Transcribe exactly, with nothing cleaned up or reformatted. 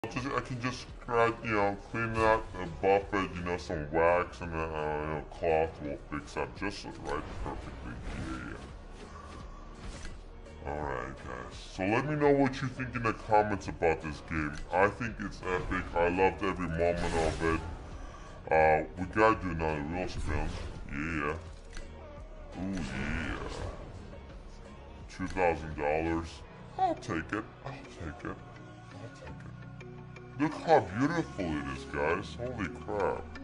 Just, I can just right, you know, clean that, uh, buff it, you know, some wax and uh, you know, cloth will fix that just right perfectly. Yeah, yeah. Alright, guys. So let me know what you think in the comments about this game. I think it's epic. I loved every moment of it. Uh, we gotta do another real spin. Yeah. Ooh, yeah. two thousand dollars. I'll take it. I'll take it. I'll take it. Look how beautiful it is, guys. Holy crap.